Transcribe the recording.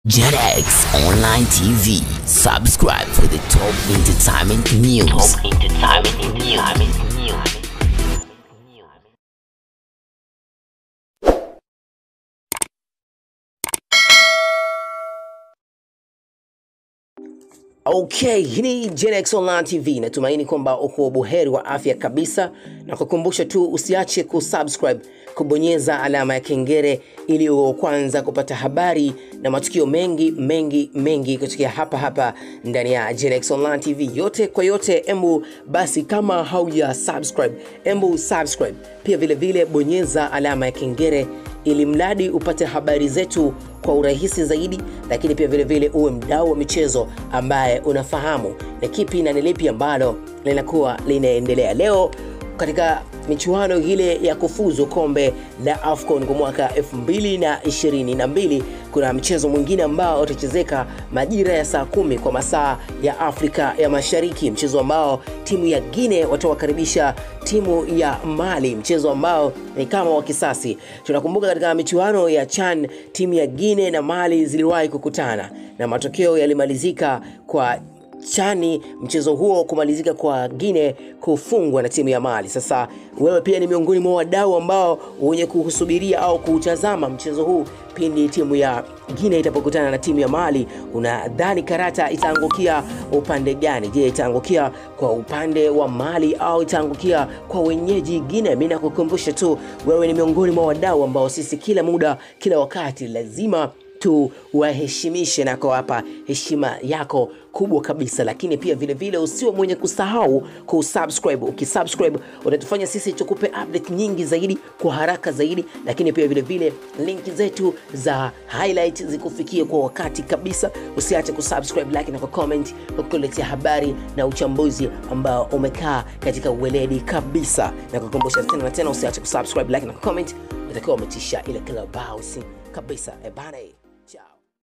JetX Online TV. Subscribe for the top entertainment news. Okay, hii ni JetX Online TV. Natumaini kwamba uko buheri wa afya kabisa, na kukumbusha tu usiache kusubscribe, kubonyeza alama ya kengele ili uwe kwanza kupata habari na matukio mengi kutoka hapa ndani ya JetX Online TV. Yote kwa yote, basi kama hauja subscribe, subscribe. Pia vile bonyeza alama ya kengele ili mradi upate habari zetu kwa urahisi zaidi, lakini pia vile uwe mdau wa michezo ambaye unafahamu na kipi na nilipi ambalo linakuwa linaendelea. Leo katika michuano ile ya kufuzu kombe la AFCON kwa mwaka 2022 kuna mchezo mwingine ambao utachezeka majira ya saa 10 kwa masaa ya Afrika ya Mashariki, mchezo ambao timu ya Guinea watawakaribisha timu ya Mali, mchezo ambao ni kama wa kisasi. Tunakumbuka katika michuano ya CHAN timu ya Guinea na Mali ziliwahi kukutana na matokeo yalimalizika kwa CHAN, mchezo huo kumalizika kwa Guinea kufungwa na timu ya Mali. Sasa wewe pia ni miongoni mwa wadau ambao wenye kuhusubiria au kutazama mchezo huu pindi timu ya Guinea itapokutana na timu ya Mali. Unadhani karata itaangukia upande gani? Je, itaangukia kwa upande wa Mali au itaangukia kwa wenyeji Guinea? Mimi nakukumbusha tu wewe ni miongoni mwa wadau ambao sisi kila muda kila wakati lazima tu waheshimishe na kuwapa heshima yako kubwa kabisa. Lakini pia vile usiwe mwenye kusahau kusubscribe. Ukisubscribe utatufanya sisi tukupe update nyingi zaidi kwa haraka zaidi, lakini pia vile link zetu za highlight zikufikie kwa wakati kabisa. Usiache kusubscribe, like na comment kukuletea habari na uchambuzi ambao umekaa katika uweledi kabisa. Na kukumbusha tena usiache kusubscribe, like na comment, utakuwa umetisha ile kila bounce kabisa. Bana.